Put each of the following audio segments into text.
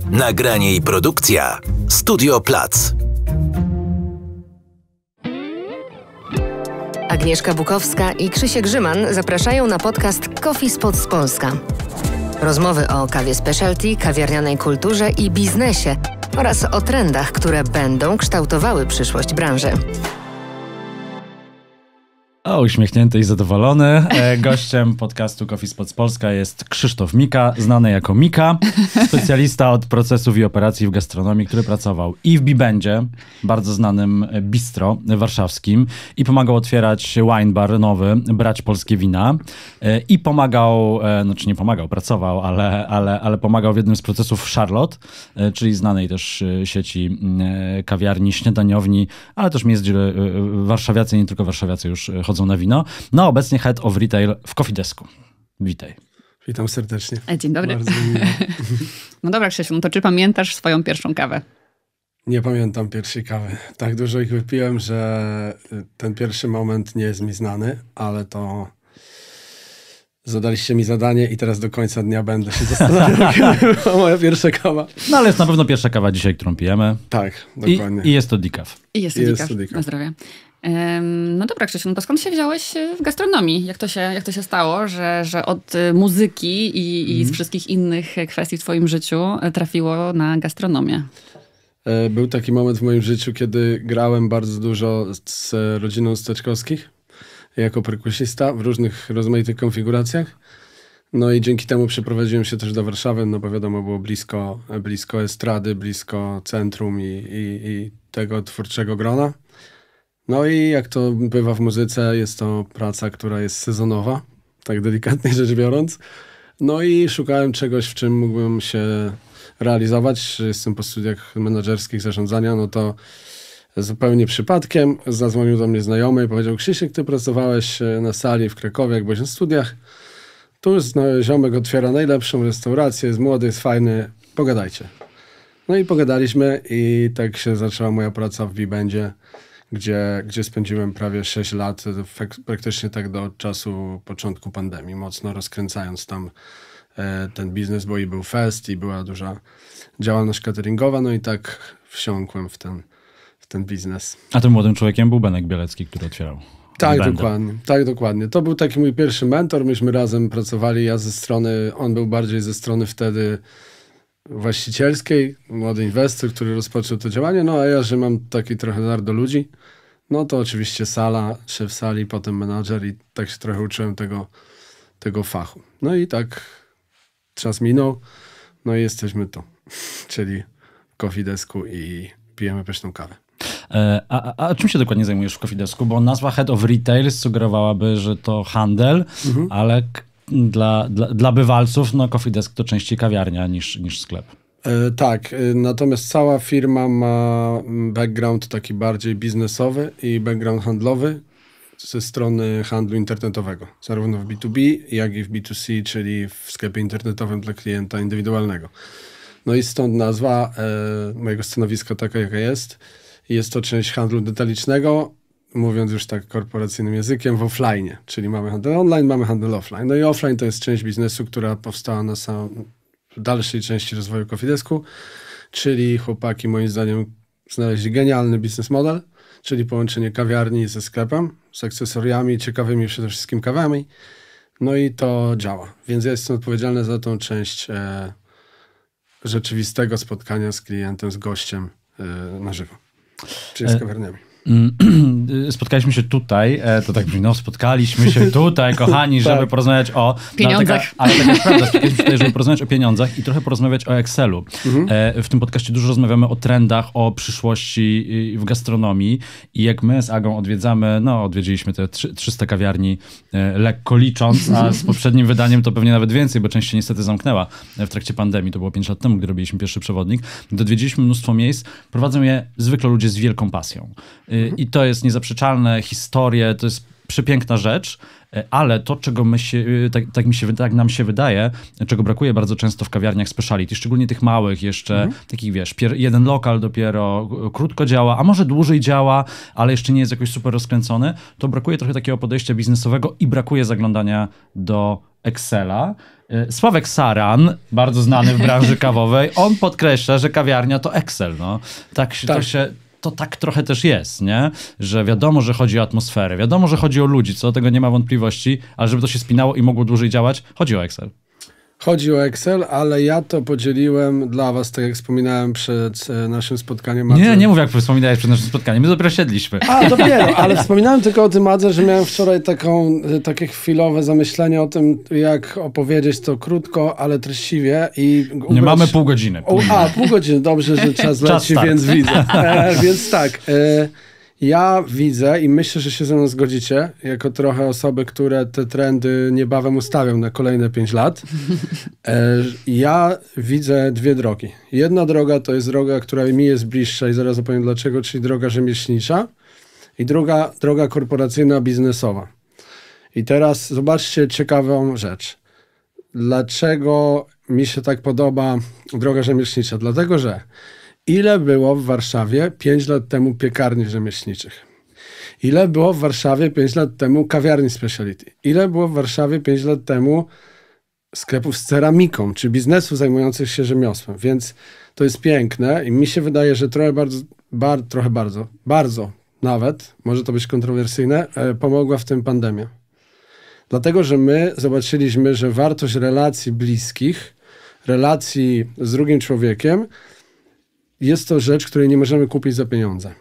Nagranie i produkcja Studio Plac. Agnieszka Bukowska i Krzysiek Grzyman zapraszają na podcast Coffee Spots Polska. Rozmowy o kawie specialty, kawiarnianej kulturze i biznesie oraz o trendach, które będą kształtowały przyszłość branży. Uśmiechnięty i zadowolony. Gościem podcastu Coffee Spots Polska jest Krzysztof Mika, znany jako Mika, specjalista od procesów i operacji w gastronomii, który pracował i w Bibendzie, bardzo znanym bistro warszawskim, i pomagał otwierać wine bar nowy, brać polskie wina, i pomagał, znaczy nie pomagał, pracował, ale pomagał w jednym z procesów w Charlotte, czyli znanej też sieci kawiarni, śniadaniowni, ale też miejsc, gdzie warszawiacy, nie tylko warszawiacy już chodzą na wino. No, obecnie Head of Retail w Coffee Desku. Witaj. Witam serdecznie. Dzień dobry. Bardzo miło. No dobra, Krzysiu, no to czy pamiętasz swoją pierwszą kawę? Nie pamiętam pierwszej kawy. Tak dużo ich wypiłem, że ten pierwszy moment nie jest mi znany, ale to zadaliście mi zadanie i teraz do końca dnia będę się zastanawiał, kiedy była moja pierwsza kawa. No ale jest na pewno pierwsza kawa dzisiaj, którą pijemy. Tak, dokładnie. I jest to decaf. I jest to decaf. Na zdrowie. No dobra, Krzysiu, no to skąd się wziąłeś w gastronomii? Jak to się stało, że od muzyki i z wszystkich innych kwestii w twoim życiu trafiło na gastronomię? Był taki moment w moim życiu, kiedy grałem bardzo dużo z rodziną Steczkowskich jako perkusista w różnych rozmaitych konfiguracjach. No i dzięki temu przeprowadziłem się też do Warszawy, no bo wiadomo, było blisko estrady, blisko centrum i tego twórczego grona. No i jak to bywa w muzyce, jest to praca, która jest sezonowa, tak delikatnie rzecz biorąc. No i szukałem czegoś, w czym mógłbym się realizować. Jestem po studiach menedżerskich zarządzania, no to zupełnie przypadkiem zadzwonił do mnie znajomy i powiedział: Krzysiek, ty pracowałeś na sali w Krakowie, jak byłeś na studiach. Tu ziomek otwiera najlepszą restaurację, jest młody, jest fajny, pogadajcie. No i pogadaliśmy i tak się zaczęła moja praca w Bibendzie, gdzie spędziłem prawie 6 lat, praktycznie tak do czasu początku pandemii, mocno rozkręcając tam ten biznes, bo i był fest, i była duża działalność cateringowa, no i tak wsiąkłem w ten biznes. A tym młodym człowiekiem był Benek Bielecki, który otwierał. Tak, dokładnie. To był taki mój pierwszy mentor, myśmy razem pracowali, ja ze strony, on był bardziej ze strony wtedy właścicielskiej, młody inwestor, który rozpoczął to działanie, no a ja, że mam taki trochę dar do ludzi, no to oczywiście sala, szef sali, potem menadżer i tak się trochę uczyłem tego fachu. No i tak czas minął, no i jesteśmy tu, czyli w Coffee Desku i pijemy pyszną kawę. A czym się dokładnie zajmujesz w Coffee Desku? Bo nazwa Head of Retail sugerowałaby, że to handel, ale dla bywalców no Coffee Desk to częściej kawiarnia niż sklep. Tak, natomiast cała firma ma background taki bardziej biznesowy i background handlowy ze strony handlu internetowego. Zarówno w B2B, jak i w B2C, czyli w sklepie internetowym dla klienta indywidualnego. No i stąd nazwa mojego stanowiska taka, jaka jest. Jest to część handlu detalicznego, mówiąc już tak korporacyjnym językiem, w offline, czyli mamy handel online, mamy handel offline. No i offline to jest część biznesu, która powstała w dalszej części rozwoju Coffee Desku, czyli chłopaki moim zdaniem znaleźli genialny biznes model, czyli połączenie kawiarni ze sklepem, z akcesoriami, ciekawymi przede wszystkim kawami. No i to działa. Więc ja jestem odpowiedzialny za tą część rzeczywistego spotkania z klientem, z gościem na żywo, czyli z kawiarniami. Spotkaliśmy się tutaj, to tak brzmi, spotkaliśmy się tutaj, kochani, żeby porozmawiać o pieniądzach. Ale taka jest prawda, spotkaliśmy się tutaj, żeby porozmawiać o pieniądzach i trochę porozmawiać o Excelu. W tym podcaście dużo rozmawiamy o trendach, o przyszłości w gastronomii i jak my z Agą odwiedziliśmy te 300 kawiarni lekko licząc, a z poprzednim wydaniem to pewnie nawet więcej, bo część się niestety zamknęła w trakcie pandemii, to było 5 lat temu, gdy robiliśmy pierwszy przewodnik. Gdy odwiedziliśmy mnóstwo miejsc, prowadzą je zwykle ludzie z wielką pasją. I to jest niezaprzeczalne, historie, to jest przepiękna rzecz, ale to, czego tak nam się wydaje, czego brakuje bardzo często w kawiarniach speciality, szczególnie tych małych jeszcze, takich jeden lokal dopiero krótko działa, a może dłużej działa, ale jeszcze nie jest jakoś super rozkręcony, to brakuje trochę takiego podejścia biznesowego i brakuje zaglądania do Excela. Sławek Saran, bardzo znany w branży kawowej, on podkreśla, że kawiarnia to Excel. No. To tak trochę też jest, nie? Że wiadomo, że chodzi o atmosferę, wiadomo, że chodzi o ludzi, co do tego nie ma wątpliwości, ale żeby to się spinało i mogło dłużej działać, chodzi o Excel. Chodzi o Excel, ale ja to podzieliłem dla was, tak jak wspominałem przed naszym spotkaniem. Nie mówię, jak wspominałeś przed naszym spotkaniem, my dopiero siedliśmy. Dopiero, ale wspominałem tylko o tym, Adze, że miałem wczoraj takie chwilowe zamyślenie o tym, jak opowiedzieć to krótko, ale treściwie. Nie mamy pół godziny. Pół godziny, dobrze, że czas leci, więc widzę. Więc tak, ja widzę i myślę, że się ze mną zgodzicie, jako trochę osoby, które te trendy niebawem ustawią na kolejne 5 lat. Ja widzę 2 drogi. Jedna droga to jest droga, która mi jest bliższa i zaraz opowiem dlaczego, czyli droga rzemieślnicza i druga droga korporacyjna, biznesowa. I teraz zobaczcie ciekawą rzecz. Dlaczego mi się tak podoba droga rzemieślnicza? Dlatego, że ile było w Warszawie 5 lat temu piekarni rzemieślniczych? Ile było w Warszawie 5 lat temu kawiarni speciality? Ile było w Warszawie 5 lat temu sklepów z ceramiką, czy biznesów zajmujących się rzemiosłem? Więc to jest piękne i mi się wydaje, że bardzo nawet, może to być kontrowersyjne, pomogła w tym pandemia. Dlatego, że my zobaczyliśmy, że wartość relacji bliskich, relacji z drugim człowiekiem jest to rzecz, której nie możemy kupić za pieniądze.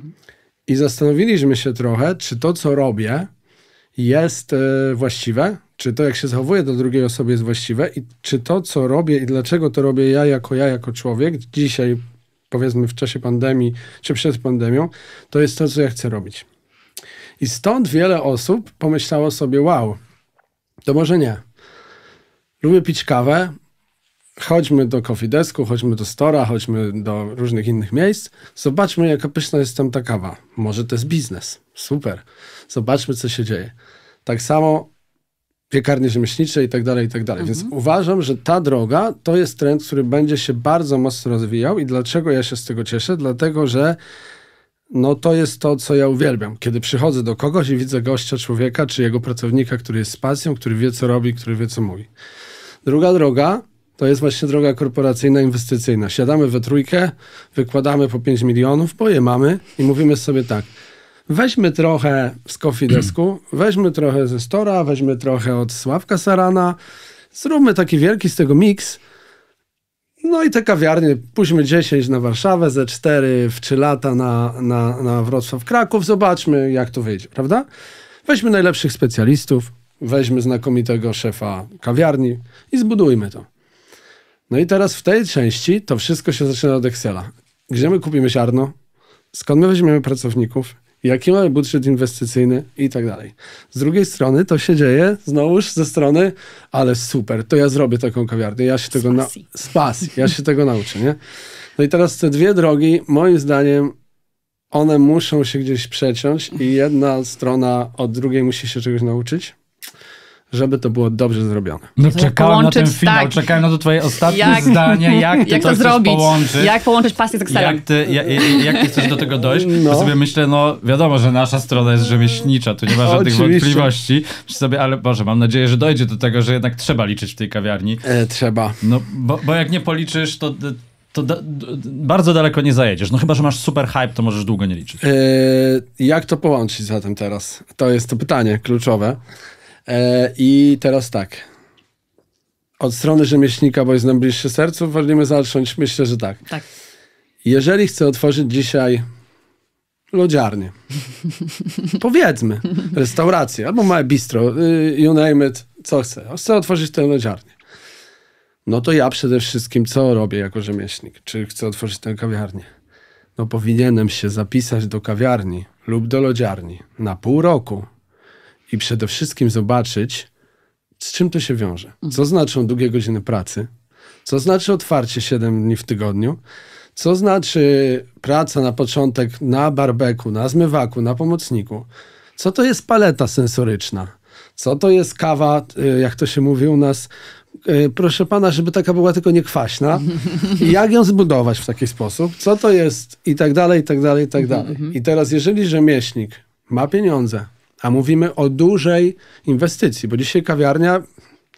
I zastanowiliśmy się trochę, czy to, co robię, jest właściwe, czy to, jak się zachowuję do drugiej osoby, jest właściwe i czy to, co robię i dlaczego to robię ja jako człowiek, dzisiaj, powiedzmy w czasie pandemii, czy przed pandemią, to jest to, co ja chcę robić. I stąd wiele osób pomyślało sobie, wow, to może nie. Lubię pić kawę, chodźmy do Coffee Desku, chodźmy do Stora, chodźmy do różnych innych miejsc. Zobaczmy, jaka pyszna jest tam ta kawa. Może to jest biznes. Super. Zobaczmy, co się dzieje. Tak samo piekarnie rzemieślnicze i tak dalej, i tak dalej. Więc uważam, że ta droga to jest trend, który będzie się bardzo mocno rozwijał. I dlaczego ja się z tego cieszę? Dlatego, że to jest to, co ja uwielbiam. Kiedy przychodzę do kogoś i widzę gościa, człowieka, czy jego pracownika, który jest z pasją, który wie, co robi, który wie, co mówi. Druga droga to jest właśnie droga korporacyjna, inwestycyjna. Siadamy we trójkę, wykładamy po 5 milionów, bo je mamy i mówimy sobie tak, weźmy trochę z Coffee Desku, weźmy trochę ze Stora, weźmy trochę od Sławka Sarana, zróbmy taki wielki z tego miks, no i te kawiarnie, puśćmy 10 na Warszawę, ze 4 w 3 lata na Wrocław, Kraków, zobaczmy, jak to wyjdzie, prawda? Weźmy najlepszych specjalistów, weźmy znakomitego szefa kawiarni i zbudujmy to. No i teraz w tej części to wszystko się zaczyna od Excela. Gdzie my kupimy ziarno? Skąd my weźmiemy pracowników? Jaki mamy budżet inwestycyjny? I tak dalej. Z drugiej strony to się dzieje znowuż ze strony, ale super, to ja zrobię taką kawiarnię. Ja się tego ja się tego nauczę, nie? No i teraz te 2 drogi, moim zdaniem, one muszą się gdzieś przeciąć i jedna strona od drugiej musi się czegoś nauczyć, żeby to było dobrze zrobione. No czekałem na ten finał, tak. Czekałem na to twoje ostatnie zdanie, jak ty to zrobić? Połączyć. Jak połączyć pasję z Excelem? Jak ty chcesz do tego dojść? No. Ja sobie myślę, wiadomo, że nasza strona jest rzemieślnicza, tu nie ma żadnych wątpliwości. Myślę sobie, ale Boże, mam nadzieję, że dojdzie do tego, że jednak trzeba liczyć w tej kawiarni. Trzeba. No, bo jak nie policzysz, to bardzo daleko nie zajedziesz. No chyba, że masz super hype, to możesz długo nie liczyć. Jak to połączyć zatem teraz? To jest to pytanie kluczowe. I teraz tak. Od strony rzemieślnika, bo jest nam bliższy sercu, wolimy zacząć? Myślę, że tak. Jeżeli chcę otworzyć dzisiaj lodziarnię, powiedzmy, restaurację, albo małe bistro, you name it, co chcę otworzyć tę lodziarnię. No to ja przede wszystkim co robię jako rzemieślnik? Czy chcę otworzyć tę kawiarnię? No powinienem się zapisać do kawiarni lub do lodziarni na pół roku i przede wszystkim zobaczyć, z czym to się wiąże. Co znaczą długie godziny pracy? Co znaczy otwarcie 7 dni w tygodniu? Co znaczy praca na początek na barbeku, na zmywaku, na pomocniku? Co to jest paleta sensoryczna? Co to jest kawa, jak to się mówi u nas, proszę pana, żeby taka była tylko nie kwaśna. I jak ją zbudować w taki sposób? Co to jest? I tak dalej, i tak dalej, i tak dalej. I teraz, jeżeli rzemieślnik ma pieniądze, a mówimy o dużej inwestycji, bo dzisiaj kawiarnia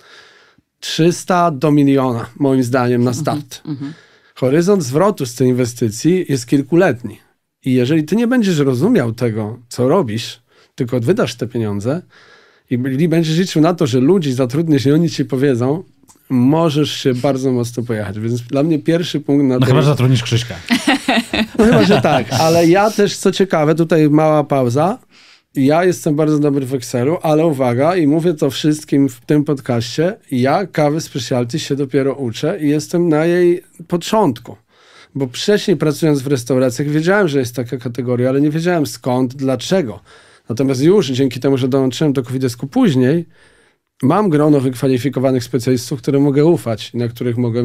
300 do miliona, moim zdaniem, na start. Horyzont zwrotu z tej inwestycji jest kilkuletni. I jeżeli ty nie będziesz rozumiał tego, co robisz, tylko wydasz te pieniądze i będziesz liczył na to, że ludzi zatrudnisz i oni ci powiedzą, możesz się bardzo mocno pojechać. Więc dla mnie pierwszy punkt na chyba, że zatrudnisz Krzyśka. No chyba, że tak. Ale ja też, co ciekawe, tutaj mała pauza. Ja jestem bardzo dobry w Excelu, ale uwaga, i mówię to wszystkim w tym podcaście, ja kawy specialty się dopiero uczę i jestem na jej początku. Bo wcześniej pracując w restauracjach wiedziałem, że jest taka kategoria, ale nie wiedziałem skąd, dlaczego. Natomiast już dzięki temu, że dołączyłem do Coffeedesku później, mam grono wykwalifikowanych specjalistów, którym mogę ufać i na których mogę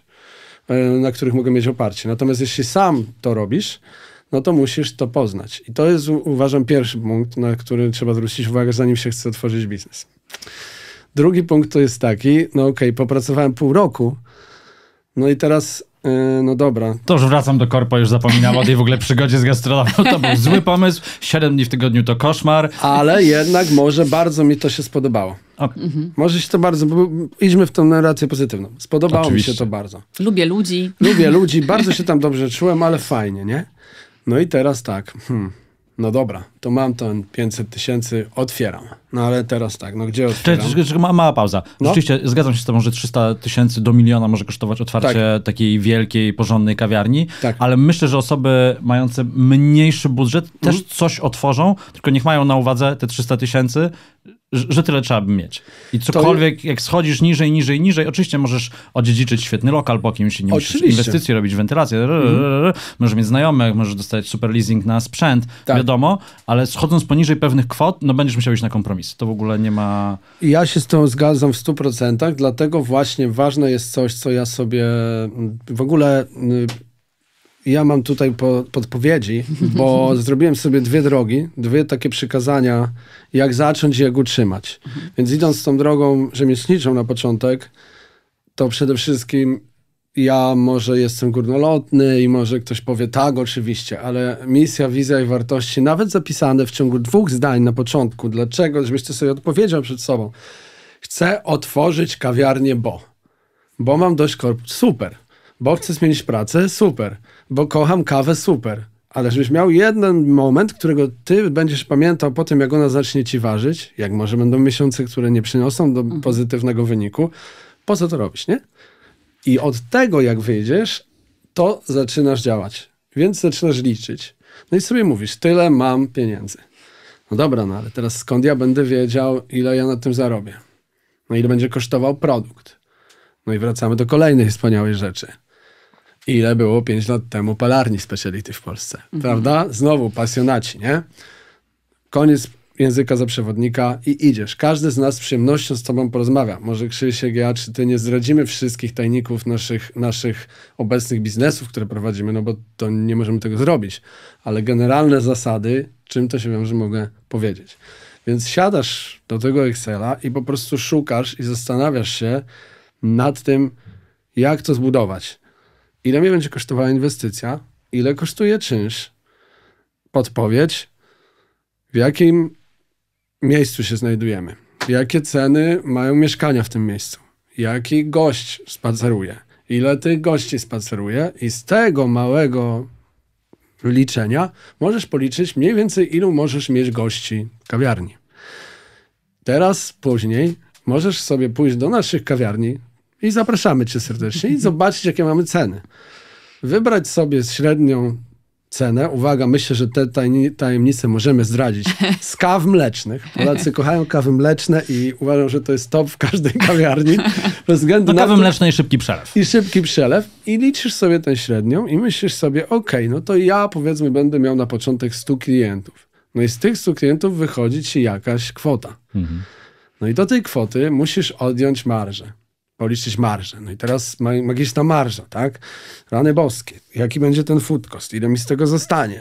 mieć oparcie. Natomiast jeśli sam to robisz, no to musisz to poznać. I to jest, uważam, pierwszy punkt, na który trzeba zwrócić uwagę, zanim się chce otworzyć biznes. Drugi punkt to jest taki, no okej, popracowałem pół roku, no i teraz, no dobra. To już wracam do korpo, już zapominam o tej w ogóle przygodzie z gastronomią. To był zły pomysł, 7 dni w tygodniu to koszmar. Ale jednak może bardzo mi to się spodobało. Może się to bardzo, bo idźmy w tą narrację pozytywną. Spodobało mi się to bardzo. Lubię ludzi, bardzo się tam dobrze czułem, ale fajnie, nie? No i teraz tak, no dobra, to mam ten 500 tysięcy, otwieram. No ale teraz tak, no gdzie otwieram? Mała pauza. No? Rzeczywiście zgadzam się z tobą, że 300 tysięcy do miliona może kosztować otwarcie takiej wielkiej, porządnej kawiarni, ale myślę, że osoby mające mniejszy budżet też coś otworzą, tylko niech mają na uwadze te 300 tysięcy, że tyle trzeba by mieć. I cokolwiek, jak schodzisz niżej, oczywiście możesz odziedziczyć świetny lokal po kimś, nie musisz inwestycji robić, wentylację, możesz mieć znajomych, możesz dostać super leasing na sprzęt, wiadomo, ale schodząc poniżej pewnych kwot, no będziesz musiał iść na kompromis. To w ogóle nie ma... Ja się z tą zgadzam w 100%, dlatego właśnie ważne jest coś, co ja sobie w ogóle... Ja mam tutaj podpowiedzi, bo zrobiłem sobie 2 drogi, 2 takie przykazania, jak zacząć i jak utrzymać. Więc idąc tą drogą rzemieślniczą na początek, to przede wszystkim ja może jestem górnolotny i może ktoś powie tak, oczywiście, ale misja, wizja i wartości, nawet zapisane w ciągu 2 zdań na początku, dlaczego, żebyś ty sobie odpowiedział przed sobą. Chcę otworzyć kawiarnię, bo mam dość super. Bo chcę zmienić pracę, super. Bo kocham kawę, super. Ale żebyś miał jeden moment, którego ty będziesz pamiętał po tym, jak ona zacznie ci ważyć, jak może będą miesiące, które nie przyniosą do pozytywnego wyniku, po co to robisz, nie? I od tego, jak wyjdziesz, to zaczynasz działać. Więc zaczynasz liczyć. No i sobie mówisz, tyle mam pieniędzy. No dobra, no ale teraz skąd ja będę wiedział, ile ja na tym zarobię? No ile będzie kosztował produkt? No i wracamy do kolejnej wspaniałej rzeczy. Ile było 5 lat temu palarni speciality w Polsce, prawda? Znowu pasjonaci, nie? Koniec języka za przewodnika i idziesz. Każdy z nas z przyjemnością z tobą porozmawia. Może Krzysiek, ja, czy ty nie zdradzimy wszystkich tajników naszych obecnych biznesów, które prowadzimy, no bo to nie możemy tego zrobić. Ale generalne zasady, czym to się wiąże, mogę powiedzieć. Więc siadasz do tego Excela i po prostu szukasz i zastanawiasz się nad tym, jak to zbudować. Ile mnie będzie kosztowała inwestycja? Ile kosztuje czynsz? Podpowiedź, w jakim miejscu się znajdujemy? Jakie ceny mają mieszkania w tym miejscu? Jaki gość spaceruje? Ile tych gości spaceruje? I z tego małego liczenia możesz policzyć mniej więcej, ilu możesz mieć gości w kawiarni. Teraz, później, możesz sobie pójść do naszych kawiarni i zapraszamy cię serdecznie i zobaczyć, jakie mamy ceny. Wybrać sobie średnią cenę. Uwaga, myślę, że te tajemnice możemy zdradzić. Z kaw mlecznych. Polacy kochają kawy mleczne i uważam, że to jest top w każdej kawiarni. Bez względu na kawy mleczne i szybki przelew. I szybki przelew. I liczysz sobie tę średnią i myślisz sobie, okej, no to ja powiedzmy będę miał na początek 100 klientów. No i z tych 100 klientów wychodzi ci jakaś kwota. No i do tej kwoty musisz odjąć marżę. Policzyć marżę. No i teraz magiczna marża, tak? Rany boskie. Jaki będzie ten food cost? Ile mi z tego zostanie?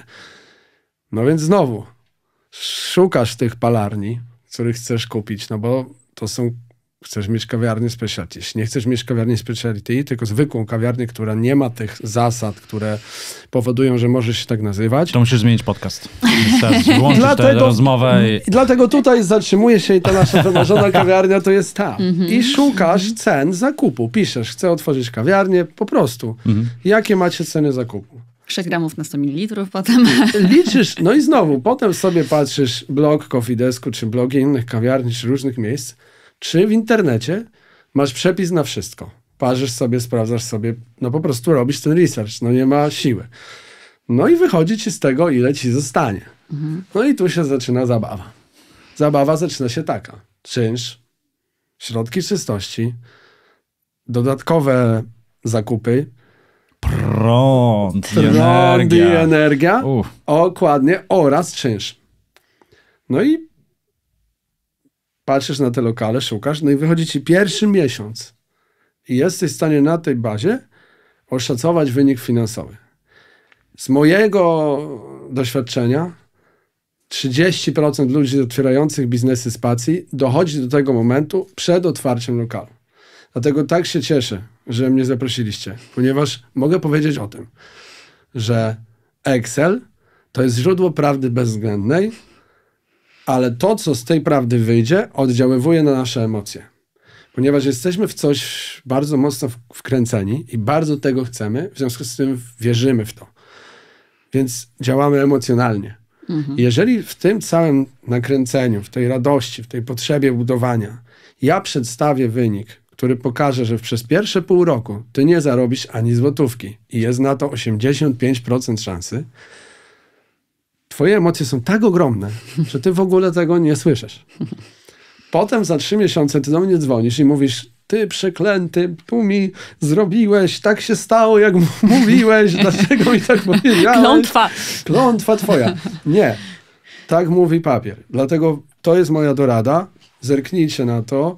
No więc znowu szukasz tych palarni, których chcesz kupić, no bo to są chcesz mieć kawiarnię specialty. Jeśli nie chcesz mieć kawiarni specialty, tylko zwykłą kawiarnię, która nie ma tych zasad, które powodują, że możesz się tak nazywać. To musisz zmienić podcast. Włączyć tę rozmowę. I dlatego tutaj zatrzymuje się i ta nasza wymarzona kawiarnia to jest ta. I szukasz cen zakupu. Piszesz, chcę otworzyć kawiarnię, po prostu. Jakie macie ceny zakupu? 6 gramów na 100 ml potem. Liczysz, no i znowu, potem sobie patrzysz blog Coffee Desku, czy blogi innych kawiarni, czy różnych miejsc, czy w internecie masz przepis na wszystko. Parzysz sobie, sprawdzasz sobie, no po prostu robisz ten research, no nie ma siły. No i wychodzi ci z tego, ile ci zostanie. No i tu się zaczyna zabawa. Zabawa zaczyna się taka. Czynsz, środki czystości, dodatkowe zakupy, Prąd i energia. Dokładnie, oraz czynsz. No i patrzysz na te lokale, szukasz, no i wychodzi ci pierwszy miesiąc. I jesteś w stanie na tej bazie oszacować wynik finansowy. Z mojego doświadczenia 30% ludzi otwierających biznesy spacji dochodzi do tego momentu przed otwarciem lokalu. Dlatego tak się cieszę, że mnie zaprosiliście, ponieważ mogę powiedzieć o tym, że Excel to jest źródło prawdy bezwzględnej, ale to, co z tej prawdy wyjdzie, oddziaływuje na nasze emocje. Ponieważ jesteśmy w coś bardzo mocno wkręceni i bardzo tego chcemy, w związku z tym wierzymy w to. Więc działamy emocjonalnie. Jeżeli w tym całym nakręceniu, w tej radości, w tej potrzebie budowania ja przedstawię wynik, który pokaże, że przez pierwsze pół roku ty nie zarobisz ani złotówki i jest na to 85% szansy, twoje emocje są tak ogromne, że ty w ogóle tego nie słyszysz. Potem za 3 miesiące ty do mnie dzwonisz i mówisz, ty przeklęty, tu mi zrobiłeś, tak się stało, jak mówiłeś, dlaczego mi tak powiedziałeś? Klątwa. Klątwa twoja. Nie. Tak mówi papier. Dlatego to jest moja dorada. Zerknijcie na to,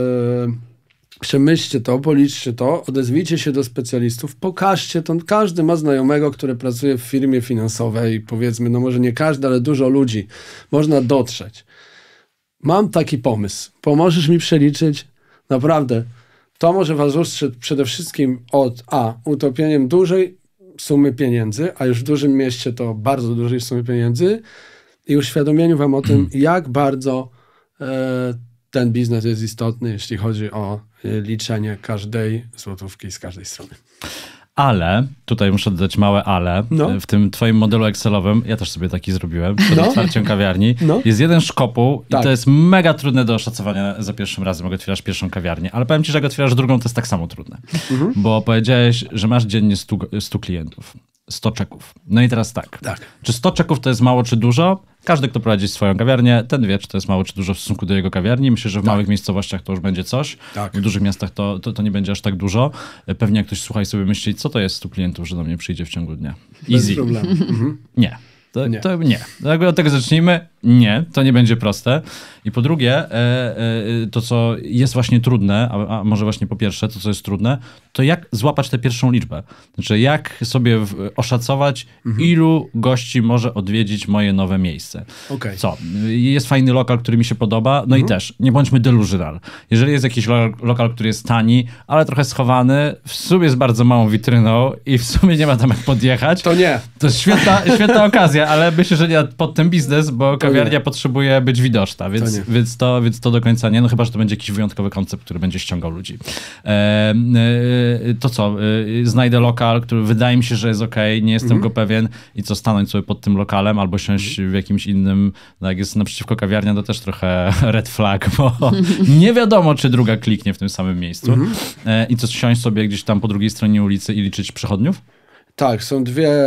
przemyślcie to, policzcie to, odezwijcie się do specjalistów, pokażcie to. Każdy ma znajomego, który pracuje w firmie finansowej, powiedzmy, no może nie każdy, ale dużo ludzi. Można dotrzeć. Mam taki pomysł. Pomożesz mi przeliczyć? Naprawdę. To może was ustrzec przede wszystkim od utopieniem dużej sumy pieniędzy, a już w dużym mieście to bardzo dużej sumy pieniędzy i uświadomieniu wam o tym, jak bardzo ten biznes jest istotny, jeśli chodzi o liczenie każdej złotówki z każdej strony. Ale, tutaj muszę dodać małe ale, w tym twoim modelu Excelowym, ja też sobie taki zrobiłem, przed otwarciem kawiarni, jest jeden szkopuł i to jest mega trudne do oszacowania za pierwszym razem, jak otwierasz pierwszą kawiarnię, ale powiem ci, że jak otwierasz drugą, to jest tak samo trudne, bo powiedziałeś, że masz dziennie 100 klientów. 100 czeków. No i teraz tak. Czy 100 czeków to jest mało czy dużo? Każdy, kto prowadzi swoją kawiarnię, ten wie, czy to jest mało czy dużo w stosunku do jego kawiarni. Myślę, że w małych miejscowościach to już będzie coś. W dużych miastach to nie będzie aż tak dużo. Pewnie jak ktoś słucha i sobie myśli, co to jest 100 klientów, że do mnie przyjdzie w ciągu dnia. Easy. Bez problemu. Nie. To nie. Jakby od tego zacznijmy. Nie, to nie będzie proste. I po drugie, to co jest właśnie trudne, a może właśnie po pierwsze, to co jest trudne, to jak złapać tę pierwszą liczbę. Znaczy jak sobie oszacować, ilu gości może odwiedzić moje nowe miejsce. Co? Jest fajny lokal, który mi się podoba, no i też, nie bądźmy delusional. Jeżeli jest jakiś lokal, który jest tani, ale trochę schowany, w sumie jest bardzo małą witryną i w sumie nie ma tam jak podjechać. To nie. To jest świetna okazja, ale myślę, że nie pod ten biznes, bo kawiarnia potrzebuje być widoczna, więc to do końca nie, no chyba, że to będzie jakiś wyjątkowy koncept, który będzie ściągał ludzi. To co? Znajdę lokal, który wydaje mi się, że jest okej, nie jestem go pewien i co, stanąć sobie pod tym lokalem albo siąść w jakimś innym, no jak jest naprzeciwko kawiarnia, to też trochę red flag, bo nie wiadomo, czy druga kliknie w tym samym miejscu. I co, siąść sobie gdzieś tam po drugiej stronie ulicy i liczyć przechodniów? Tak, są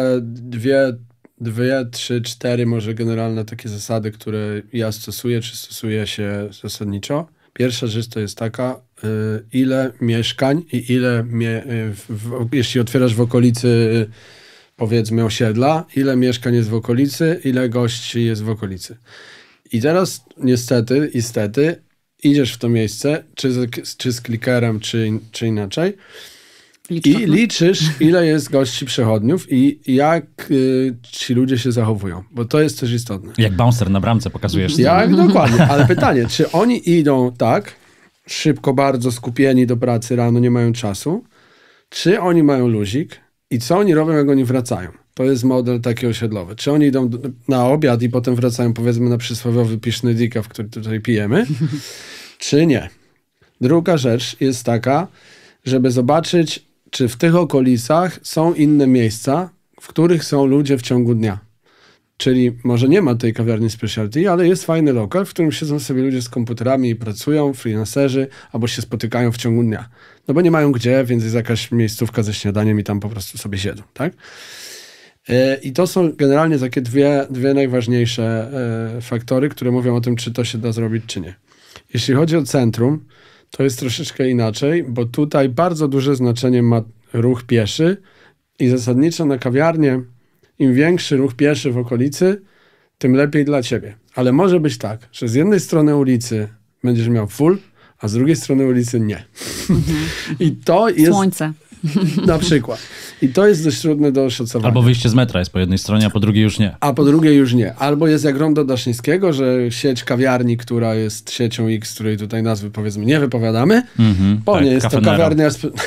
dwie, 3, 4 może generalne takie zasady, które ja stosuję, czy stosuję się zasadniczo. Pierwsza rzecz to jest taka, ile mieszkań i ile, jeśli otwierasz w okolicy, powiedzmy osiedla, ile mieszkań jest w okolicy, ile gości jest w okolicy. I teraz niestety, idziesz w to miejsce, czy z klikerem, czy inaczej, i liczysz, ile jest gości przechodniów i jak ci ludzie się zachowują, bo to jest też istotne. Jak bouncer na bramce pokazujesz. Jak dokładnie, ale pytanie, czy oni idą tak, szybko bardzo skupieni do pracy rano, nie mają czasu, czy oni mają luzik i co oni robią, jak oni wracają. To jest model taki osiedlowy. Czy oni idą na obiad i potem wracają, powiedzmy, na przysłowiowy pyszny decaf, który tutaj pijemy, czy nie. Druga rzecz jest taka, żeby zobaczyć, czy w tych okolicach są inne miejsca, w których są ludzie w ciągu dnia. Czyli może nie ma tej kawiarni specialty, ale jest fajny lokal, w którym siedzą sobie ludzie z komputerami i pracują, freelancerzy, albo się spotykają w ciągu dnia. No bo nie mają gdzie, więc jest jakaś miejscówka ze śniadaniem i tam po prostu sobie siedzą, tak? I to są generalnie takie dwie najważniejsze faktory, które mówią o tym, czy to się da zrobić, czy nie. Jeśli chodzi o centrum, to jest troszeczkę inaczej, bo tutaj bardzo duże znaczenie ma ruch pieszy i zasadniczo na kawiarnię im większy ruch pieszy w okolicy, tym lepiej dla ciebie. Ale może być tak, że z jednej strony ulicy będziesz miał full, a z drugiej strony ulicy nie. I to jest... Słońce. Na przykład. I to jest dość trudne do oszacowania. Albo wyjście z metra jest po jednej stronie, a po drugiej już nie. A po drugiej już nie. Albo jest jak Rondo Daszyńskiego, że sieć kawiarni, która jest siecią X, której tutaj nazwy powiedzmy nie wypowiadamy, bo tak, nie jest to kawiarnia...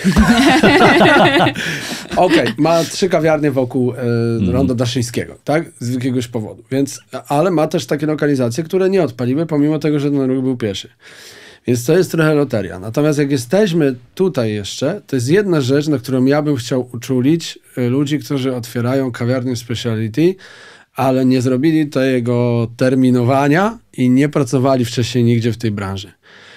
Okej, ma 3 kawiarnie wokół Rondo Daszyńskiego, tak? Z jakiegoś powodu. Więc, ale ma też takie lokalizacje, które nie odpaliły, pomimo tego, że ten ruch był pieszy. Więc to jest trochę loteria. Natomiast jak jesteśmy tutaj jeszcze, to jest jedna rzecz, na którą ja bym chciał uczulić ludzi, którzy otwierają kawiarnię specialty, ale nie zrobili tego terminowania i nie pracowali wcześniej nigdzie w tej branży.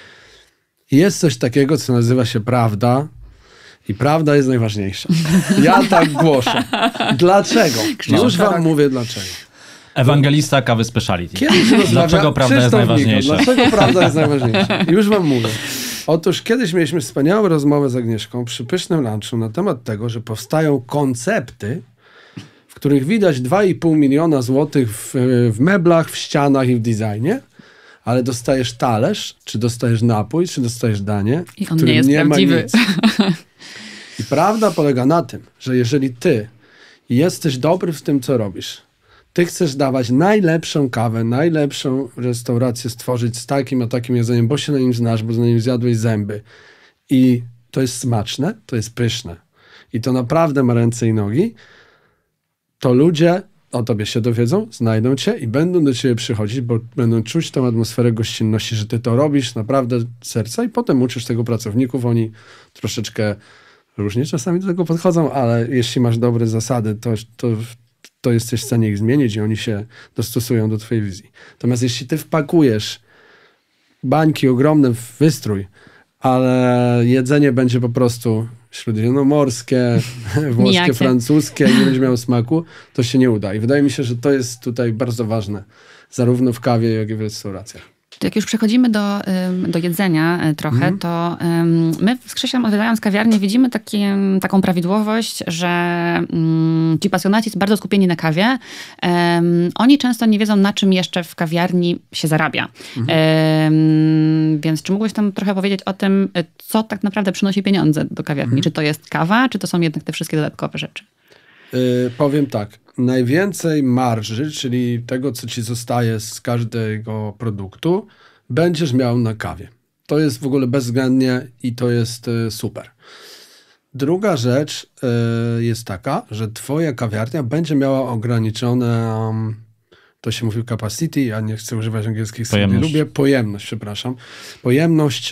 Jest coś takiego, co nazywa się prawda i prawda jest najważniejsza. Ja tak głoszę. Dlaczego? Już wam mówię dlaczego. Ewangelista kawy speciality. Kiedyś Dlaczego prawda jest najważniejsza? Dlaczego prawda jest najważniejsza? Już wam mówię. Otóż kiedyś mieliśmy wspaniałą rozmowę z Agnieszką przy pysznym lunchu na temat tego, że powstają koncepty, w których widać 2,5 miliona złotych w meblach, w ścianach i w designie, ale dostajesz talerz, czy dostajesz napój, czy dostajesz danie, i on nie jest prawdziwy. I prawda polega na tym, że jeżeli ty jesteś dobry w tym, co robisz, ty chcesz dawać najlepszą kawę, najlepszą restaurację stworzyć z takim a takim jedzeniem, bo się na nim znasz, bo na nim zjadłeś zęby. I to jest smaczne, to jest pyszne. I to naprawdę ma ręce i nogi. To ludzie o tobie się dowiedzą, znajdą cię i będą do ciebie przychodzić, bo będą czuć tą atmosferę gościnności, że ty to robisz naprawdę z serca i potem uczysz tego pracowników. Oni troszeczkę różnie czasami do tego podchodzą, ale jeśli masz dobre zasady, to jesteś w stanie ich zmienić i oni się dostosują do twojej wizji. Natomiast jeśli ty wpakujesz bańki ogromne w wystrój, ale jedzenie będzie po prostu śródziemnomorskie, włoskie, francuskie i nie będzie miało smaku, to się nie uda. I wydaje mi się, że to jest tutaj bardzo ważne, zarówno w kawie, jak i w restauracjach. Jak już przechodzimy do jedzenia trochę, to my z Krzysiem odwiedzając kawiarnię widzimy taką prawidłowość, że ci pasjonaci są bardzo skupieni na kawie. Oni często nie wiedzą, na czym jeszcze w kawiarni się zarabia. Więc czy mógłbyś tam trochę powiedzieć o tym, co tak naprawdę przynosi pieniądze do kawiarni? Czy to jest kawa, czy to są jednak te wszystkie dodatkowe rzeczy? Powiem tak. Najwięcej marży, czyli tego, co ci zostaje z każdego produktu, będziesz miał na kawie. To jest w ogóle bezwzględnie i to jest super. Druga rzecz jest taka, że twoja kawiarnia będzie miała ograniczone, to się mówi capacity, ja nie chcę używać angielskich słów, nie lubię. Pojemność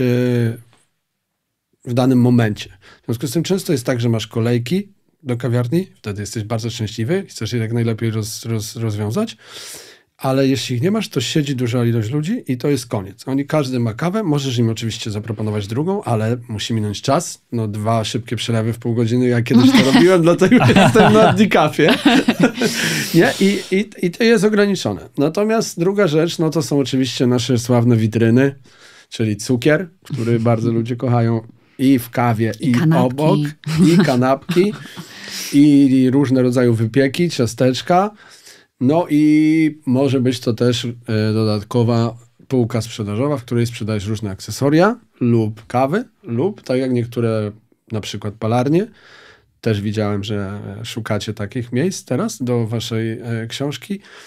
w danym momencie. W związku z tym często jest tak, że masz kolejki do kawiarni, wtedy jesteś bardzo szczęśliwy i chcesz je jak najlepiej rozwiązać, ale jeśli ich nie masz, to siedzi duża ilość ludzi i to jest koniec. Każdy ma kawę, możesz im oczywiście zaproponować drugą, ale musi minąć czas. 2 szybkie przelewy w pół godziny, ja kiedyś to robiłem, dlatego jestem na decafie. Nie? I to jest ograniczone. Natomiast druga rzecz, to są oczywiście nasze sławne witryny, czyli cukier, który bardzo ludzie kochają i w kawie, i obok, i kanapki, i różne rodzaje wypieki, ciasteczka. I może być to też dodatkowa półka sprzedażowa, w której sprzedajesz różne akcesoria lub kawy, lub tak jak niektóre na przykład palarnie. Też widziałem, że szukacie takich miejsc teraz do waszej książki,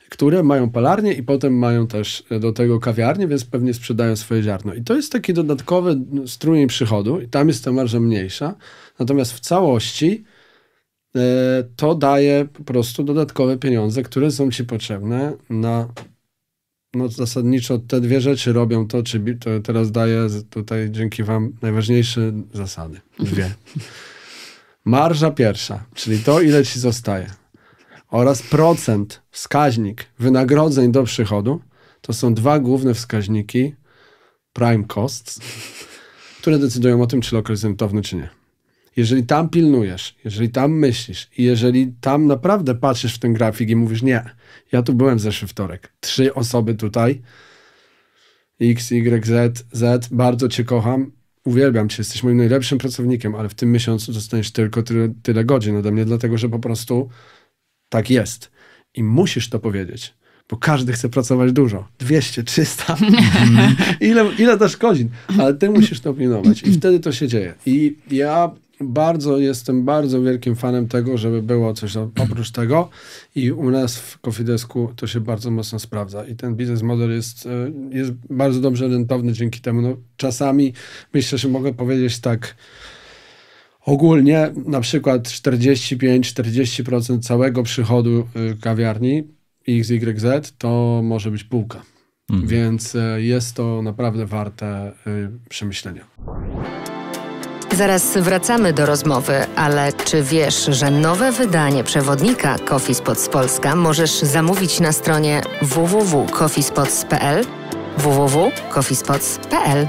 które mają palarnię i potem mają też do tego kawiarnię, więc pewnie sprzedają swoje ziarno. I to jest taki dodatkowy strumień przychodu i tam jest ta marża mniejsza. Natomiast w całości to daje po prostu dodatkowe pieniądze, które są ci potrzebne na... No zasadniczo te dwie rzeczy robią to, to teraz daję tutaj dzięki wam najważniejsze zasady. Dwie. Marża pierwsza, czyli to, ile ci zostaje, oraz procent, wskaźnik wynagrodzeń do przychodu, to są dwa główne wskaźniki prime costs, które decydują o tym, czy lokal jest rentowny, czy nie. Jeżeli tam pilnujesz, jeżeli tam myślisz i jeżeli tam naprawdę patrzysz w ten grafik i mówisz, nie, ja tu byłem zeszły wtorek, 3 osoby tutaj, X, Y, Z, bardzo cię kocham, uwielbiam cię, jesteś moim najlepszym pracownikiem, ale w tym miesiącu dostaniesz tylko tyle godzin ode mnie, dlatego że po prostu tak jest. I musisz to powiedzieć, bo każdy chce pracować dużo. 200, 300, ile dasz godzin, ale ty musisz to pilnować i wtedy to się dzieje. I ja jestem bardzo wielkim fanem tego, żeby było coś oprócz tego i u nas w Coffee Desku to się bardzo mocno sprawdza i ten biznes model jest bardzo dobrze rentowny dzięki temu. No, czasami myślę, że mogę powiedzieć tak ogólnie, na przykład 45-40% całego przychodu kawiarni XYZ to może być półka. Więc jest to naprawdę warte przemyślenia. Zaraz wracamy do rozmowy, ale czy wiesz, że nowe wydanie przewodnika Coffee Spots Polska możesz zamówić na stronie www.coffeespots.pl www.coffeespots.pl.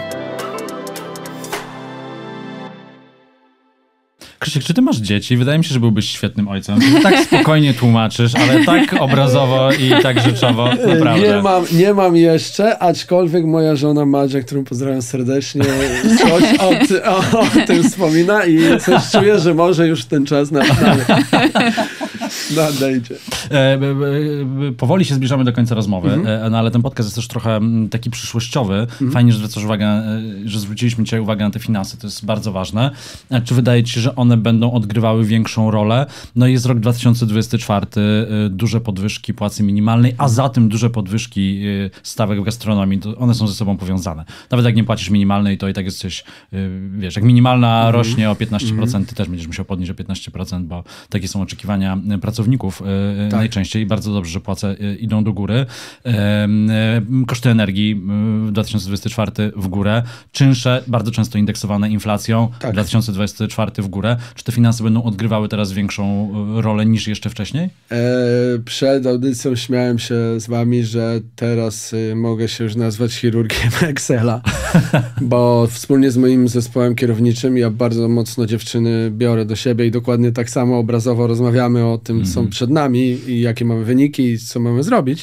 Krzysiek, czy ty masz dzieci? Wydaje mi się, że byłbyś świetnym ojcem. Tak spokojnie tłumaczysz, ale tak obrazowo i tak rzeczowo, naprawdę. Nie mam jeszcze, aczkolwiek moja żona Madzia, którą pozdrawiam serdecznie, coś o tym wspomina i coś czuję, że może już ten czas nadejdzie. Powoli się zbliżamy do końca rozmowy, no ale ten podcast jest też trochę taki przyszłościowy. Fajnie, że zwracasz uwagę, że zwróciliśmy dzisiaj uwagę na te finanse, to jest bardzo ważne. Czy wydaje ci się, że one będą odgrywały większą rolę? No i jest rok 2024, duże podwyżki płacy minimalnej, a za tym duże podwyżki stawek w gastronomii, to one są ze sobą powiązane. Nawet jak nie płacisz minimalnej, to i tak jesteś, wiesz, jak minimalna rośnie o 15%, ty też będziesz musiał podnieść o 15%, bo takie są oczekiwania pracowników najczęściej. Bardzo dobrze, że płace idą do góry. Koszty energii w 2024 w górę. Czynsze, bardzo często indeksowane inflacją, 2024 w górę. Czy te finanse będą odgrywały teraz większą rolę niż jeszcze wcześniej? Przed audycją śmiałem się z wami, że teraz mogę się już nazwać chirurgiem Excela, bo wspólnie z moim zespołem kierowniczym ja bardzo mocno dziewczyny biorę do siebie i dokładnie tak samo obrazowo rozmawiamy o tym, co przed nami i jakie mamy wyniki i co mamy zrobić,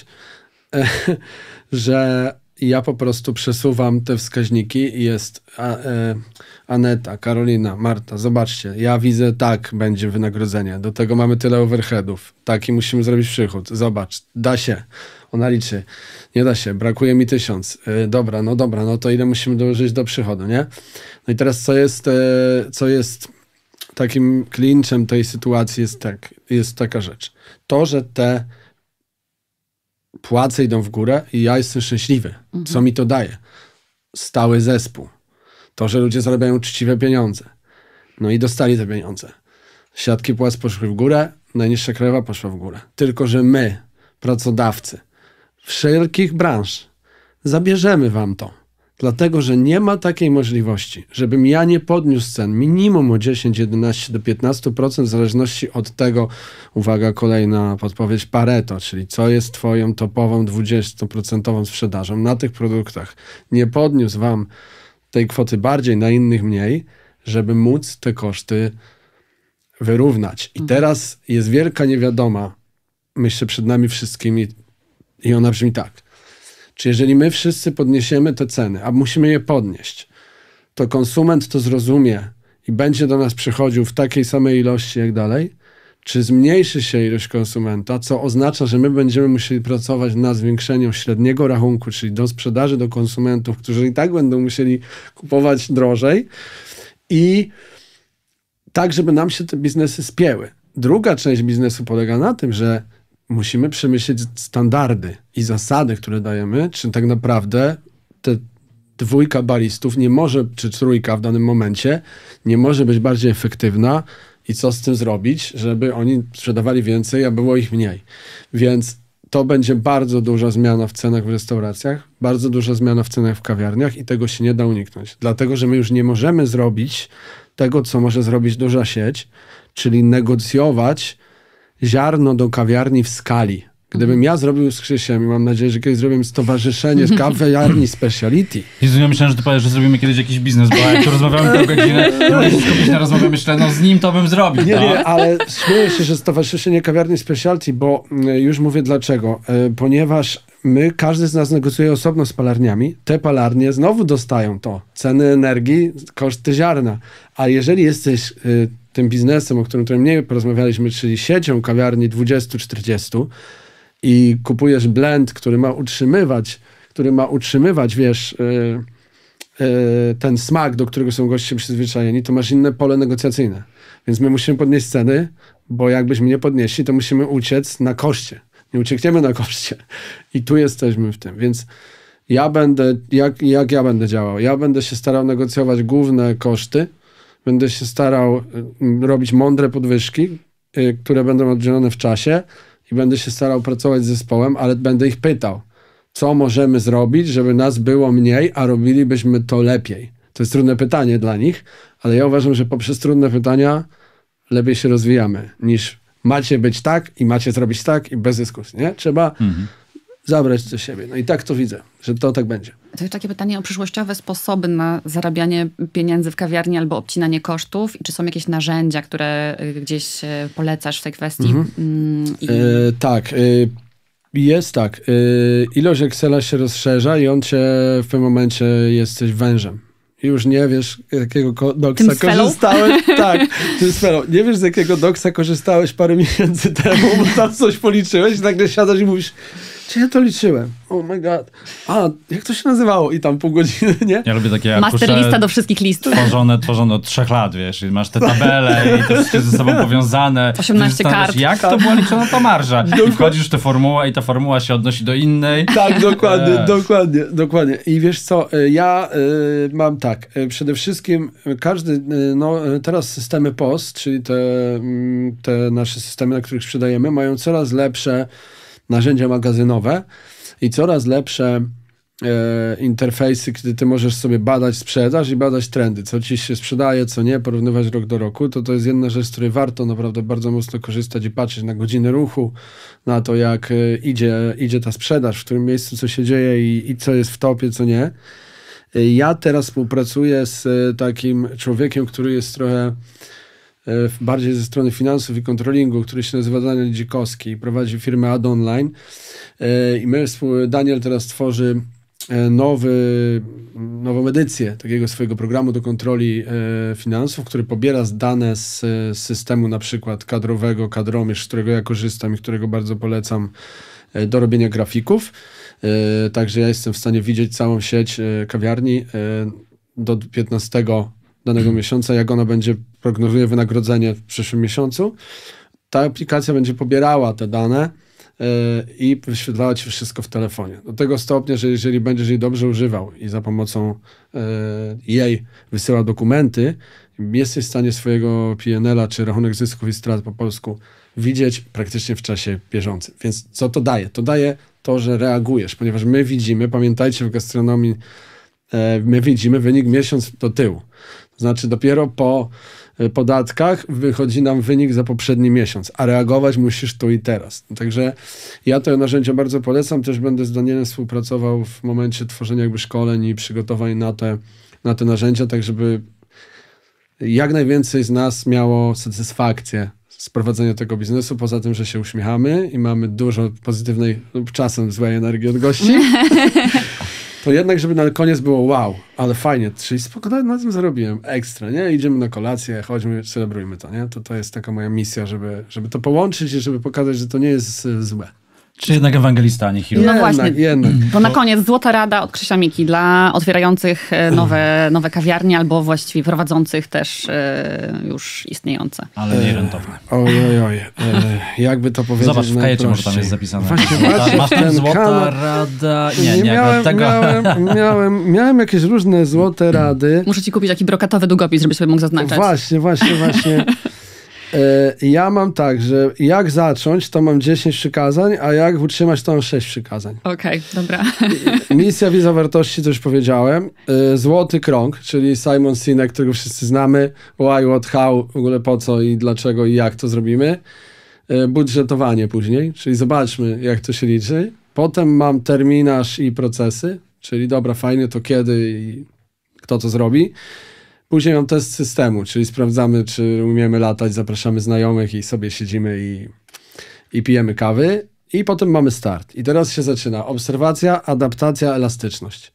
że ja po prostu przesuwam te wskaźniki i jest Aneta, Karolina, Marta, zobaczcie, ja widzę, tak będzie wynagrodzenie, do tego mamy tyle overheadów, taki musimy zrobić przychód, zobacz, da się, ona liczy, nie da się, brakuje mi 1000, dobra, no to ile musimy dołożyć do przychodu, nie? No i teraz co jest takim klinczem tej sytuacji jest taka rzecz, to, że te płace idą w górę i ja jestem szczęśliwy. Co mi to daje? Stały zespół. To, że ludzie zarabiają uczciwe pieniądze. No i dostali te pieniądze. Siatki płac poszły w górę, najniższa krajowa poszła w górę. Tylko, że my, pracodawcy, wszelkich branż, zabierzemy wam to. Dlatego, że nie ma takiej możliwości, żebym ja nie podniósł cen minimum o 10, 11 do 15% w zależności od tego, uwaga, kolejna podpowiedź Pareto, czyli co jest twoją topową 20% sprzedażą na tych produktach. Nie podniósł wam tej kwoty bardziej, na innych mniej, żeby móc te koszty wyrównać. I teraz jest wielka niewiadoma, myślę, przed nami wszystkimi i ona brzmi tak. Czy jeżeli my wszyscy podniesiemy te ceny, a musimy je podnieść, to konsument to zrozumie i będzie do nas przychodził w takiej samej ilości jak dalej? Czy zmniejszy się ilość konsumenta, co oznacza, że my będziemy musieli pracować nad zwiększeniem średniego rachunku, czyli do sprzedaży do konsumentów, którzy i tak będą musieli kupować drożej i tak, żeby nam się te biznesy spięły. Druga część biznesu polega na tym, że musimy przemyśleć standardy i zasady, które dajemy, czy tak naprawdę te 2 baristów nie może, czy 3 w danym momencie, nie może być bardziej efektywna i co z tym zrobić, żeby oni sprzedawali więcej, a było ich mniej. Więc to będzie bardzo duża zmiana w cenach w restauracjach, bardzo duża zmiana w cenach w kawiarniach i tego się nie da uniknąć. Dlatego, że my już nie możemy zrobić tego, co może zrobić duża sieć, czyli negocjować ziarno do kawiarni w skali. Gdybym ja zrobił z Krzysiem i mam nadzieję, że kiedyś zrobimy stowarzyszenie kawiarni speciality. Jezu, ja myślałem, że ty powiesz, że zrobimy kiedyś jakiś biznes, bo jak tu rozmawiamy tę godzinę, to skupić na rozmowie, myślę, no z nim to bym zrobił. Nie, ale śmieję się, że stowarzyszenie kawiarni speciality, bo już mówię dlaczego. Ponieważ każdy z nas negocjuje osobno z palarniami. Te palarnie znowu dostają to. Ceny energii, koszty ziarna. A jeżeli jesteś tym biznesem, o którym trochę mniej porozmawialiśmy, czyli siecią kawiarni 20-40 i kupujesz blend, który ma utrzymywać, wiesz, ten smak, do którego są goście przyzwyczajeni, to masz inne pole negocjacyjne. Więc my musimy podnieść ceny, bo jakbyśmy nie podnieśli, to musimy uciec na koszcie. Nie uciekniemy na koszcie. I tu jesteśmy w tym. Więc ja będę, jak ja będę działał? Ja będę się starał negocjować główne koszty, będę się starał robić mądre podwyżki, które będą oddzielone w czasie i będę się starał pracować z zespołem, ale będę ich pytał, co możemy zrobić, żeby nas było mniej, a robilibyśmy to lepiej. To jest trudne pytanie dla nich, ale ja uważam, że poprzez trudne pytania lepiej się rozwijamy, niż macie być tak i macie zrobić tak i bez dyskusji, nie? Trzeba zabrać do siebie. No i tak to widzę, że to tak będzie. To jest takie pytanie o przyszłościowe sposoby na zarabianie pieniędzy w kawiarni albo obcinanie kosztów. I czy są jakieś narzędzia, które gdzieś polecasz w tej kwestii? Tak. Jest tak. Ilość Excela się rozszerza i on cię w pewnym momencie jesteś wężem. I już nie wiesz, z jakiego doksa korzystałeś. Tak, tym spelą. Nie wiesz, z jakiego doksa korzystałeś parę miesięcy temu, bo tam coś policzyłeś i nagle siadasz i mówisz, czy ja to liczyłem? Oh my god. A, jak to się nazywało? I tam pół godziny, nie? Ja lubię takie masterlista do wszystkich listów. Tworzone od 3 lat, wiesz. I masz te tabele i to wszystko ze sobą powiązane. 18 kart. Jak to była liczona ta marża? I wchodzisz w tę formułę i ta formuła się odnosi do innej. Tak, dokładnie. I wiesz co, ja mam tak, przede wszystkim każdy, teraz systemy POS, czyli te nasze systemy, na których sprzedajemy, mają coraz lepsze narzędzia magazynowe i coraz lepsze interfejsy, kiedy ty możesz sobie badać sprzedaż i badać trendy, co ci się sprzedaje, co nie, porównywać rok do roku, to jest jedna rzecz, z której warto naprawdę bardzo mocno korzystać i patrzeć na godziny ruchu, na to, jak idzie ta sprzedaż, w którym miejscu co się dzieje i co jest w topie, co nie. Ja teraz współpracuję z takim człowiekiem, który jest trochę bardziej ze strony finansów i kontrolingu, który się nazywa Daniel Dzikowski i prowadzi firmę Ad Online. I Daniel teraz tworzy nową edycję takiego swojego programu do kontroli finansów, który pobiera dane z systemu na przykład kadrowego, Kadromierz, z którego ja korzystam i którego bardzo polecam do robienia grafików. Także ja jestem w stanie widzieć całą sieć kawiarni do 15 danego miesiąca, jak ona będzie, prognozuje wynagrodzenie w przyszłym miesiącu. Ta aplikacja będzie pobierała te dane i wyświetlała ci wszystko w telefonie. Do tego stopnia, że jeżeli będziesz jej dobrze używał i za pomocą jej wysyłał dokumenty, jesteś w stanie swojego P&L-a czy rachunek zysków i strat po polsku widzieć praktycznie w czasie bieżącym. Więc co to daje? To daje to, że reagujesz, ponieważ my widzimy, pamiętajcie, w gastronomii my widzimy wynik miesiąc do tyłu. To znaczy dopiero po podatkach wychodzi nam wynik za poprzedni miesiąc, a reagować musisz tu i teraz. Także ja to narzędzie bardzo polecam. Też będę z Danielem współpracował w momencie tworzenia jakby szkoleń i przygotowań na te narzędzia, tak żeby jak najwięcej z nas miało satysfakcję z prowadzenia tego biznesu, poza tym, że się uśmiechamy i mamy dużo pozytywnej lub czasem złej energii od gości. To jednak, żeby na koniec było wow, ale fajnie, czyli spokojnie na tym zarobiłem, ekstra, nie? Idziemy na kolację, chodźmy, celebrujmy to, nie? To jest taka moja misja, żeby to połączyć i żeby pokazać, że to nie jest złe. Czy jednak ewangelista, a nie chirurg? No właśnie, jednak. Bo na koniec złota rada od Krzysia Miki dla otwierających nowe kawiarnie albo właściwie prowadzących też już istniejące. Ale nie rentowne. Oj. jakby to powiedzieć. Zobacz, w kajecie może tam jest zapisane. Właśnie, masz tam złota rada... Miałem jakieś różne złote rady. Muszę ci kupić taki brokatowy długopis, żebyś sobie mógł zaznaczać. Właśnie. Ja mam tak, że jak zacząć, to mam 10 przykazań, a jak utrzymać, to mam 6 przykazań. Okej, dobra. Misja, wizja, wartości, to już powiedziałem. Złoty krąg, czyli Simon Sinek, którego wszyscy znamy. Why, what, how, w ogóle po co i dlaczego i jak to zrobimy. Budżetowanie później, czyli zobaczmy, jak to się liczy. Potem mam terminarz i procesy, czyli dobra, fajnie, to kiedy i kto to zrobi. Później mam test systemu, czyli sprawdzamy, czy umiemy latać, zapraszamy znajomych i sobie siedzimy i pijemy kawy. I potem mamy start. I teraz się zaczyna obserwacja, adaptacja, elastyczność.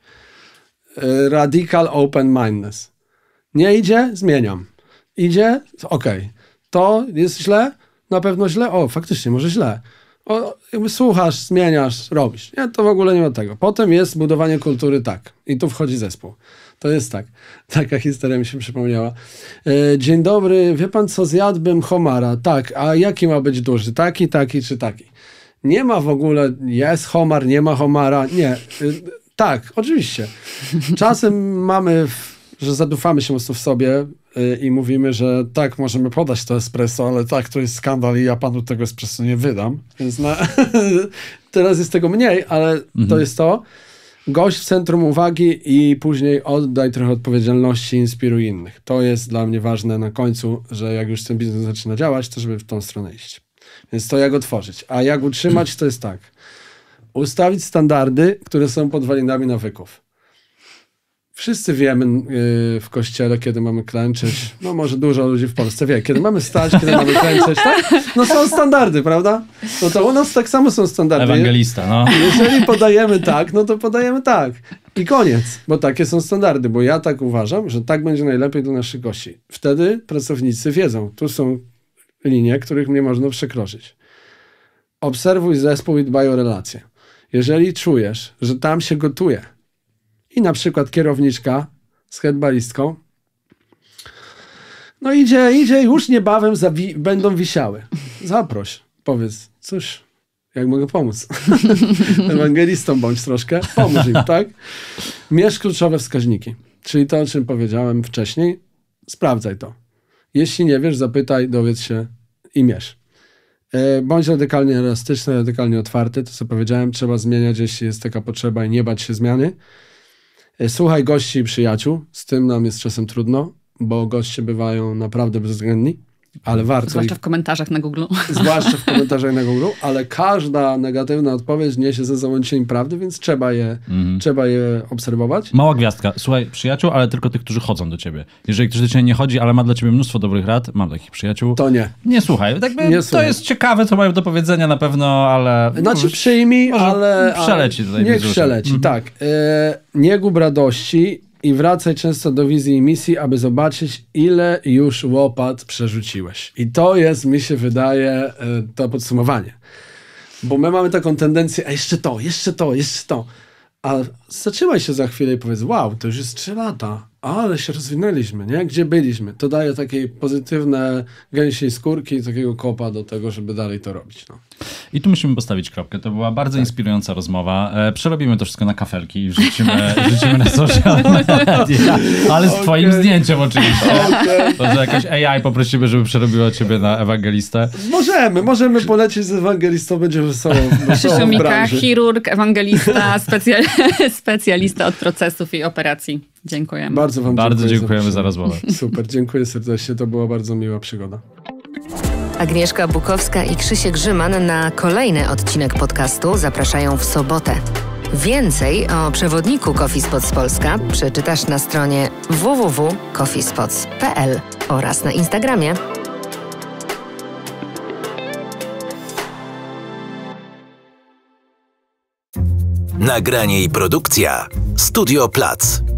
Radical open-mindedness. Nie idzie? Zmieniam. Idzie? Okej. To jest źle? Na pewno źle? O, faktycznie, może źle. Jakby słuchasz, zmieniasz, robisz. Nie, to w ogóle nie ma tego. Potem jest budowanie kultury tak. I tu wchodzi zespół. To jest tak. Taka historia mi się przypomniała. Dzień dobry, wie pan co, zjadłbym homara. Tak, a jaki ma być duży? Taki czy taki? Nie ma w ogóle, jest homar, nie ma homara. Nie. Tak, oczywiście. Czasem mamy, że zadufamy się mocno w sobie i mówimy, że tak, możemy podać to espresso, ale tak, to jest skandal i ja panu tego espresso nie wydam. Więc teraz jest tego mniej, ale to jest to. Gość w centrum uwagi i później oddaj trochę odpowiedzialności, inspiruj innych. To jest dla mnie ważne na końcu, że jak już ten biznes zaczyna działać, to żeby w tą stronę iść. Więc to jak otworzyć. A jak utrzymać, to jest tak. Ustawić standardy, które są podwalinami nawyków. Wszyscy wiemy w kościele, kiedy mamy klęczeć. No może dużo ludzi w Polsce wie. Kiedy mamy stać, kiedy mamy klęczeć, tak? No są standardy, prawda? No to u nas tak samo są standardy. Ewangelista, no. Jeżeli podajemy tak, no to podajemy tak. I koniec. Bo takie są standardy. Bo ja tak uważam, że tak będzie najlepiej dla naszych gości. Wtedy pracownicy wiedzą. Tu są linie, których nie można przekroczyć. Obserwuj zespół i dbaj o relacje. Jeżeli czujesz, że tam się gotuje, i na przykład kierowniczka z headbalistką, no idzie, już niebawem będą wisiały. Zaproś, powiedz, cóż, jak mogę pomóc? Ewangelistą bądź troszkę, pomóż im, tak? Mierz kluczowe wskaźniki, czyli to, o czym powiedziałem wcześniej, sprawdzaj to. Jeśli nie wiesz, zapytaj, dowiedz się i mierz. Bądź radykalnie elastyczny, radykalnie otwarty, to co powiedziałem, trzeba zmieniać, jeśli jest taka potrzeba i nie bać się zmiany. Słuchaj gości i przyjaciół, z tym nam jest czasem trudno, bo goście bywają naprawdę bezwzględni, ale warto. Zwłaszcza w komentarzach na Google. Zwłaszcza w komentarzach na Google, ale każda negatywna odpowiedź niesie ze sobą cień prawdy, więc trzeba je obserwować. Mała gwiazdka. Słuchaj, przyjaciół, ale tylko tych, którzy chodzą do ciebie. Jeżeli ktoś do ciebie nie chodzi, ale ma dla ciebie mnóstwo dobrych rad, mam takich przyjaciół. To nie. Nie słuchaj. To jest ciekawe, co mają do powiedzenia na pewno, ale... Znaczy przyjmij, ale... Przeleci tutaj. Niech przeleci, tak. Nie gub radości i wracaj często do wizji i misji, aby zobaczyć, ile już łopat przerzuciłeś. I to jest, mi się wydaje, to podsumowanie. Bo my mamy taką tendencję, a jeszcze to. A zatrzymaj się za chwilę i powiedz, wow, to już jest 3 lata, ale się rozwinęliśmy, nie? Gdzie byliśmy? To daje takie pozytywne gęsiej skórki, takiego kopa do tego, żeby dalej to robić. No. I tu musimy postawić kropkę. To była bardzo inspirująca rozmowa. Przerobimy to wszystko na kafelki i wrzucimy na social media. Ale z twoim zdjęciem oczywiście. To, że jakaś AI poprosimy, żeby przerobiła ciebie na ewangelistę. Możemy polecieć z ewangelistą, będzie wesoło. Krzysiu Mika, chirurg, ewangelista, specjalista od procesów i operacji. Dziękuję. Bardzo dziękujemy za rozmowę. Super, dziękuję serdecznie. To była bardzo miła przygoda. Agnieszka Bukowska i Krzysiek Grzyman na kolejny odcinek podcastu zapraszają w sobotę. Więcej o przewodniku Coffee Spots Polska przeczytasz na stronie www.coffeespots.pl oraz na Instagramie. Nagranie i produkcja Studio Plac.